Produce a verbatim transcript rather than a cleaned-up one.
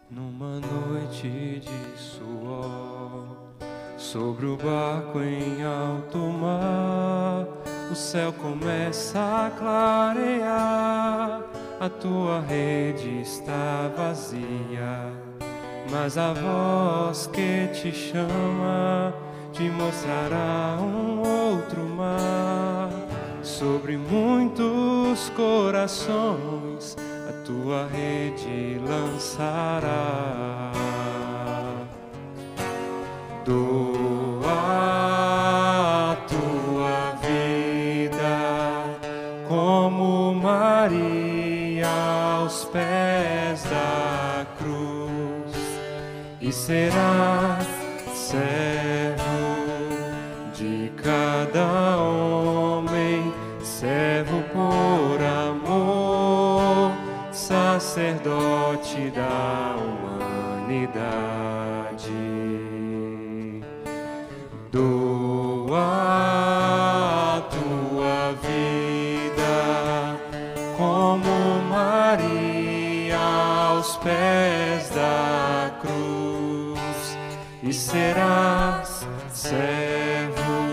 Numa noite de suor, sobre o barco em alto mar, o céu começa a clarear, a tua rede está vazia, mas a voz que te chama te mostrará um outro mar. Sobre muitos corações a tua rede lançará. Doa a tua vida como Maria aos pés da cruz, e serás servo de cada homem, servo por amor, sacerdote da humanidade. Doa a tua vida como Maria aos pés da cruz, e serás servo